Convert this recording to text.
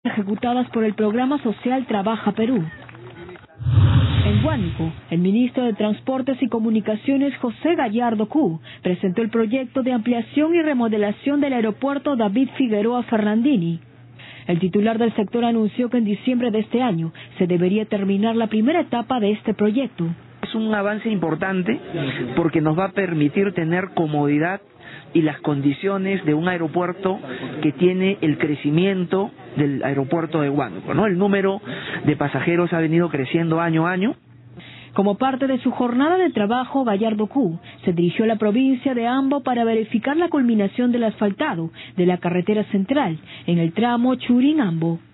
ejecutadas por el programa social Trabaja Perú. En Huánuco, el ministro de Transportes y Comunicaciones José Gallardo Kuu presentó el proyecto de ampliación y remodelación del aeropuerto David Figueroa Fernandini. El titular del sector anunció que en diciembre de este año se debería terminar la primera etapa de este proyecto. Es un avance importante porque nos va a permitir tener comodidad y las condiciones de un aeropuerto que tiene el crecimiento del aeropuerto de Huánuco, ¿no? El número de pasajeros ha venido creciendo año a año. Como parte de su jornada de trabajo, Gallardo Kuu se dirigió a la provincia de Ambo para verificar la culminación del asfaltado de la carretera central en el tramo Churín-Ambo.